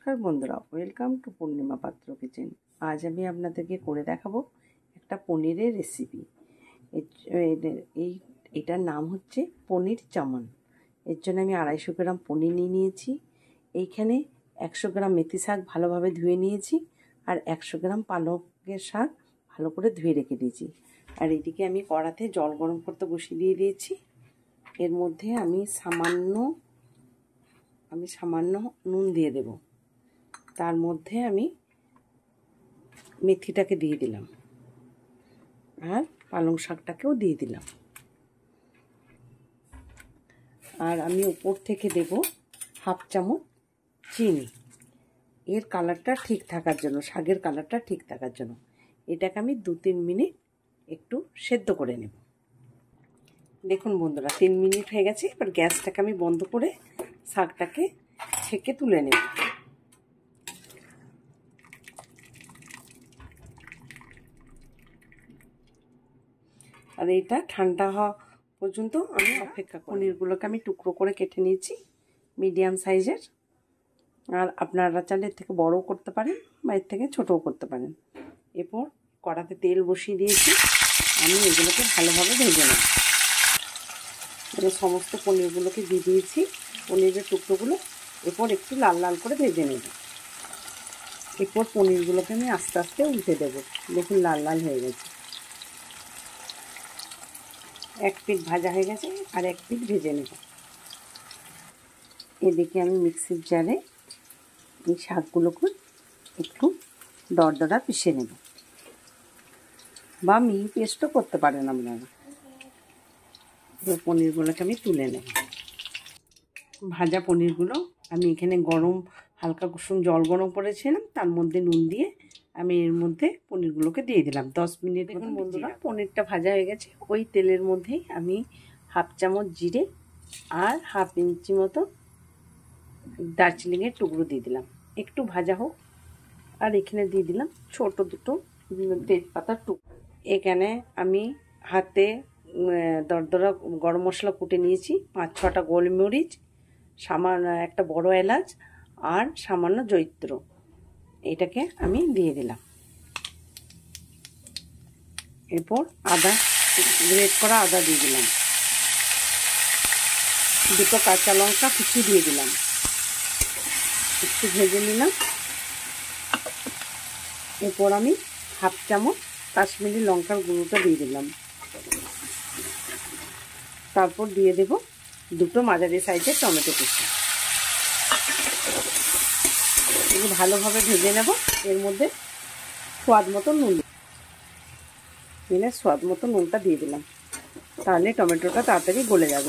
নমস্কার বন্ধুরা, welcome to পূর্ণিমা পাত্র কিচেন। আজ আমি আপনাদেরকে করে দেখাবো একটা পনিরের রেসিপি। এটার নাম হচ্ছে পনির চামান। এর জন্য আমি 250 গ্রাম পনির নিয়েছি। এইখানে 100 গ্রাম মেথি শাক ভালোভাবে ধুয়ে নিয়েছি, আর 100 গ্রাম পালকের শাক ভালো করে ধুয়ে রেখে দিয়েছি। আর এদিকে আমি কড়াতে জল গরম করতে বসিয়ে দিয়েছি। এর মধ্যে আমি সামান্য নুন দিয়ে দেব। তার মধ্যে আমি মেথিটাকে দিয়ে দিলাম, আর পালং শাকটাকেও দিয়ে দিলাম। আর আমি উপর থেকে দেব হাফ চামচ চিনি, এর কালারটা ঠিক থাকার জন্য, শাকের কালারটা ঠিক থাকার জন্য। এটাকে আমি 2-3 মিনিট একটু সেদ্ধ করে নেব। দেখুন বন্ধুরা, 3 মিনিট হয়ে গেছে। এবার গ্যাসটাকে আমি বন্ধ করে শাকটাকে ছেঁকে তুলে নেব। আর এটা ঠান্ডা হওয়া পর্যন্ত আমি অপেক্ষা করি। পনিরগুলোকে আমি টুকরো করে কেটে নিয়েছি, মিডিয়াম সাইজের। আর আপনারা চাইলে এর থেকে বড়ও করতে পারেন বা এর থেকে ছোটও করতে পারেন। এরপর কড়াতে তেল বসিয়ে দিয়েছি, আমি এগুলোকে ভালোভাবে ভেজে নেব। এবার সমস্ত পনিরগুলোকে দিয়ে দিয়েছি, পনিরের টুকরোগুলো। এরপর একটু লাল লাল করে ভেজে নেব। এরপর পনিরগুলোকে আমি আস্তে আস্তে উল্টে দেবো। দেখুন লাল লাল হয়ে গেছে। এক পিঠ ভাজা হয়ে গেছে, আর এক পিঠ ভেজে নেব। এদিকে আমি মিক্সির জারে এই শাকগুলোকে একটু দরদরা পিষে নেব, বা মিহি পেস্টও করতে পারেন আপনারা। এবার পনিরগুলোকে আমি তুলে নেব। ভাজা পনিরগুলো আমি এখানে হালকা কুসুম জল গরম করেছিলাম, তার মধ্যে নুন দিয়ে আমি এর মধ্যে পনিরগুলোকে দিয়ে দিলাম। 10 মিনিট। দেখুন বন্ধুরা, পনিরটা ভাজা হয়ে গেছে। ওই তেলের মধ্যেই আমি হাফ চামচ জিরে আর হাফ ইঞ্চি মতো দারচিনির টুকরো দিয়ে দিলাম। একটু ভাজা হোক। আর এখানে দিয়ে দিলাম ছোট দুটো তেজপাতার টুকরো। এখানে আমি হাতে দরদরা গরম মশলা কুটে নিয়েছি, 5-6টা গোলমরিচ, সামান্য একটা বড় এলাচ, আর সামান্য জয়িত্র। এটাকে আমি দিয়ে দিলাম। এরপর গ্রেট করা আদা দিয়ে দিলাম। 2টো কাঁচা লঙ্কা কুচি দিয়ে দিলাম। একটু ভেজে নিলাম। এরপর আমি হাফ চামচ কাশ্মীরি লঙ্কার গুঁড়োটা দিয়ে দিলাম। তারপর দিয়ে দেব 2টো মাঝারি সাইজের টমেটো কুচি। এগুলো ভালোভাবে ভেজে নেব। এর মধ্যে স্বাদ মতো নুন দিলে স্বাদ মতো নুনটা দিয়ে দিলাম, তাহলে টমেটোটা তাড়াতাড়ি গলে যাবে।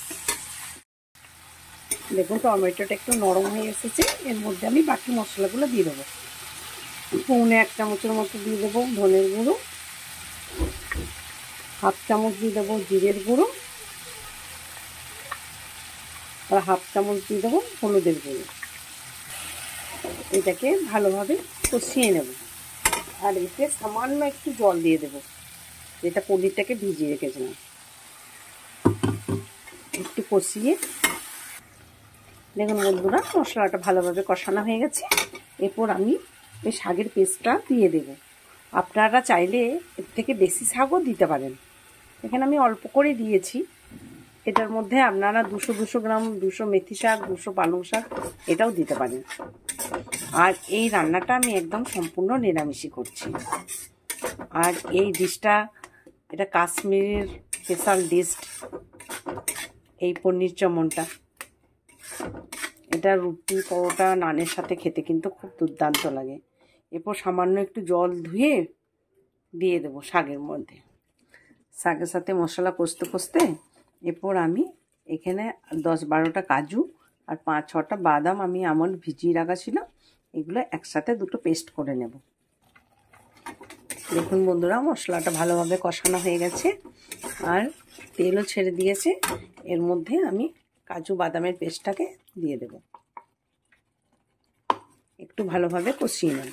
দেখুন টমেটোটা একটু নরম হয়ে এসেছে। এর মধ্যে আমি বাকি মশলাগুলো দিয়ে দেবো। 1 চামচের মতো দিয়ে দেবো ধনের গুঁড়ো, হাফ চামচ দিয়ে দেবো জিরের গুঁড়ো, আর হাফ চামচ দিয়ে দেবো হলুদের গুঁড়ো। এটাকে ভালোভাবে কষিয়ে নেব। আর এতে সামান্য একটু জল দিয়ে দেবো, যেটা পনিরটাকে ভিজিয়ে রেখেছিলাম। একটু কষিয়ে দেখুন বন্ধুরা, মশলাটা ভালোভাবে কষানো হয়ে গেছে। এরপর আমি এই শাকের পেস্টটা দিয়ে দেব। আপনারা চাইলে এর থেকে বেশি শাকও দিতে পারেন। এখানে আমি অল্প করে দিয়েছি। এটার মধ্যে আপনারা 200 গ্রাম 200 মেথি শাক, 200 পালং শাক এটাও দিতে পারেন। আর এই রান্নাটা আমি একদম সম্পূর্ণ নিরামিষই করছি। আর এই ডিশটা, এটা কাশ্মীরের স্পেশাল ডিশ, এই পনির চামনটা। এটা রুটি, পরোটা, নানের সাথে খেতে কিন্তু খুব দুর্দান্ত লাগে। এরপর সামান্য একটু জল ধুয়ে দিয়ে দেবো শাকের মধ্যে। শাকের সাথে মশলা কষতে কষতে এরপর আমি এখানে 10-12টা কাজু আর 5-6টা বাদাম আমি আমন্ড ভিজিয়ে রাখা ছিল, এগুলো একসাথে 2টো পেস্ট করে নেব। দেখুন বন্ধুরা, মশলাটা ভালোভাবে কষানো হয়ে গেছে আর তেলও ছেড়ে দিয়েছে। এর মধ্যে আমি কাজু বাদামের পেস্টটাকে দিয়ে দেব। একটু ভালোভাবে কষিয়ে নেব।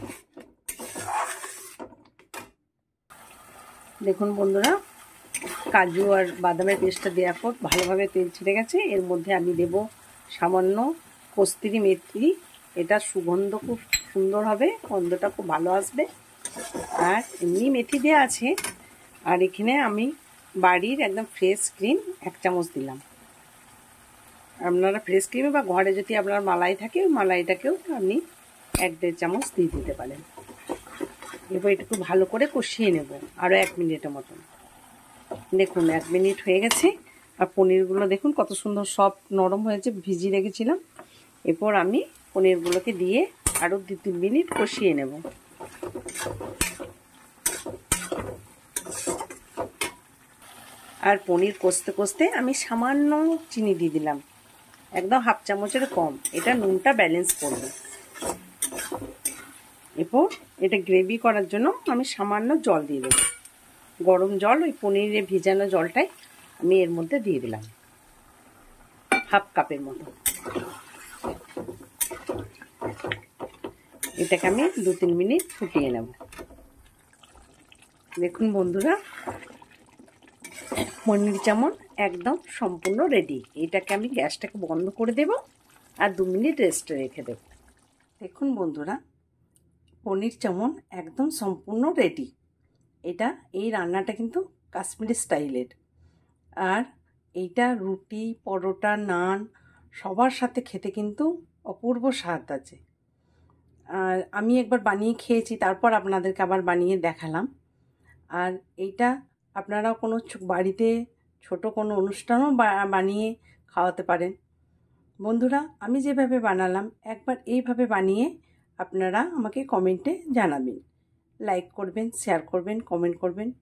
দেখুন বন্ধুরা, কাজু আর বাদামের পেস্টটা দেওয়ার পর ভালোভাবে তেল ছেড়ে গেছে। এর মধ্যে আমি দেব সামান্য কস্তুরি মেথি। এটা সুগন্ধ খুব সুন্দর হবে, গন্ধটা খুব ভালো আসবে। আর এমনি মেথি দেওয়া আছে। আর এখানে আমি বাড়ির একদম ফ্রেশ ক্রিম 1 চামচ দিলাম। আপনারা ফ্রেশ ক্রিমে বা ঘরে যদি আপনার মালাই থাকে, ওই মালাইটাকেও আপনি 1-1.5 চামচ দিয়ে দিতে পারেন। এবার এটাকে ভালো করে কষিয়ে নেব আরও 1 মিনিটের মতন। দেখুন 1 মিনিট হয়ে গেছে। আর পনিরগুলো দেখুন কত সুন্দর সফট নরম হয়েছে, ভিজিয়ে রেখেছিলাম। এরপর আমি পনিরগুলোকে দিয়ে আরও 2-3 মিনিট কষিয়ে নেব। আর পনির কষতে কষতে আমি সামান্য চিনি দিয়ে দিলাম, একদম 1/2 চামচের কম। এটা নুনটা ব্যালেন্স করবে। এরপর এটা গ্রেভি করার জন্য আমি সামান্য জল দিয়ে দেবো, গরম জল। ওই পনিরে ভিজানো জলটাই আমি এর মধ্যে দিয়ে দিলাম, 1/2 কাপের মতো। এটাকে আমি 2-3 মিনিট ফুটিয়ে নেব। দেখুন বন্ধুরা, পনির চাউমিন একদম সম্পূর্ণ রেডি। এটাকে আমি গ্যাসটাকে বন্ধ করে দেব আর 2 মিনিট রেস্টে রেখে দেব। দেখুন বন্ধুরা, পনির চাউমিন একদম সম্পূর্ণ রেডি। এই রান্নাটা কিন্তু কাশ্মীরি স্টাইলের। আর এইটা রুটি, পরোটা, নান সবার সাথে খেতে কিন্তু অপূর্ব স্বাদ আছে। আর আমি একবার বানিয়ে খেয়েছি, তারপর আপনাদেরকে আবার বানিয়ে দেখালাম। আর এইটা আপনারাও কোনো বাড়িতে ছোট কোনো অনুষ্ঠানও বানিয়ে খাওয়াতে পারেন। বন্ধুরা, আমি যেভাবে বানালাম একবার এইভাবে বানিয়ে আপনারা আমাকে কমেন্টে জানাবেন। লাইক করবেন, শেয়ার করবেন, কমেন্ট করবেন।